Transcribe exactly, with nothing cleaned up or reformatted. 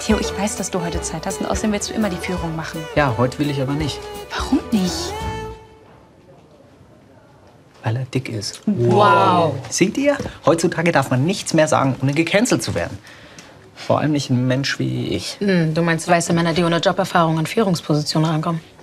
Theo, ich weiß, dass du heute Zeit hast und außerdem willst du immer die Führung machen. Ja, heute will ich aber nicht. Warum nicht? Weil er dick ist. Wow. Seht ihr? Heutzutage darf man nichts mehr sagen, ohne gecancelt zu werden. Vor allem nicht ein Mensch wie ich. Hm, du meinst weiße Männer, die ohne Joberfahrung in Führungspositionen rankommen?